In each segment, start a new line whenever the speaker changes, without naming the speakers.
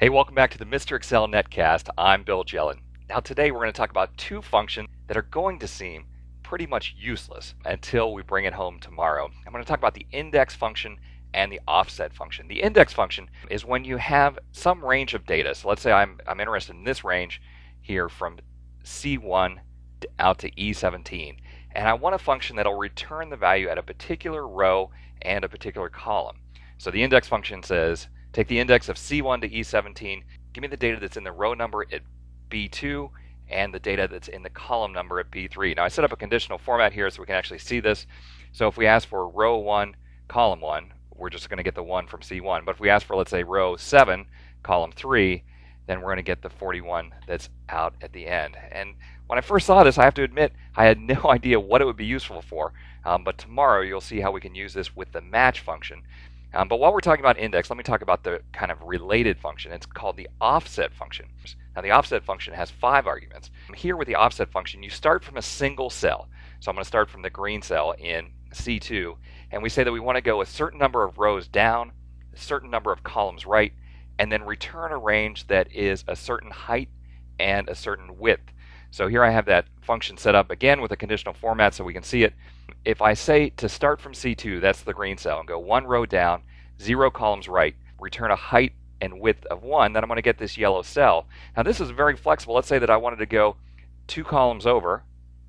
Hey, welcome back to the Mr. Excel Netcast. I'm Bill Jelen. Now today we're going to talk about two functions that are going to seem pretty much useless until we bring it home tomorrow. I'm going to talk about the index function and the offset function. The index function is when you have some range of data. So let's say I'm interested in this range here from C1 out to E17. And I want a function that'll return the value at a particular row and a particular column. So the index function says, take the index of C1 to E17, give me the data that's in the row number at B2 and the data that's in the column number at B3. Now I set up a conditional format here so we can actually see this. So if we ask for row 1, column 1, we're just going to get the 1 from C1. But if we ask for, let's say, row 7, column 3, then we're going to get the 41 that's out at the end. And when I first saw this, I have to admit, I had no idea what it would be useful for. But tomorrow you'll see how we can use this with the match function. But while we're talking about index, let me talk about the kind of related function. It's called the offset function. Now the offset function has 5 arguments. Here with the offset function, you start from a single cell. So I'm going to start from the green cell in C2, and we say that we want to go a certain number of rows down, a certain number of columns right, and then return a range that is a certain height and a certain width. So here I have that function set up again with a conditional format so we can see it. If I say to start from C2, that's the green cell, and go 1 row down, 0 columns right, return a height and width of 1, then I'm going to get this yellow cell. Now this is very flexible. Let's say that I wanted to go 2 columns over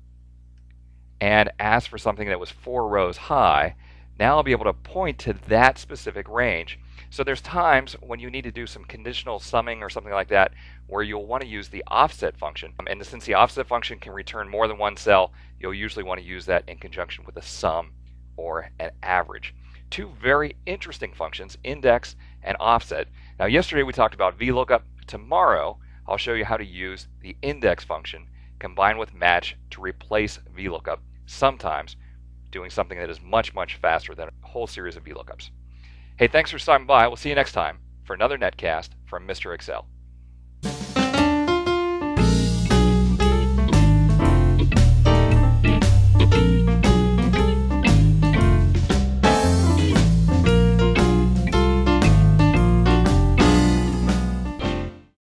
and ask for something that was 4 rows high. Now I'll be able to point to that specific range. So there's times when you need to do some conditional summing or something like that where you'll want to use the offset function. And since the offset function can return more than one cell, you'll usually want to use that in conjunction with a sum or an average. Two very interesting functions, index and offset. Now yesterday we talked about VLOOKUP. Tomorrow I'll show you how to use the index function combined with match to replace VLOOKUP, sometimes doing something that is much, much faster than a whole series of VLOOKUPs. Hey, thanks for stopping by. We'll see you next time for another netcast from Mr. Excel.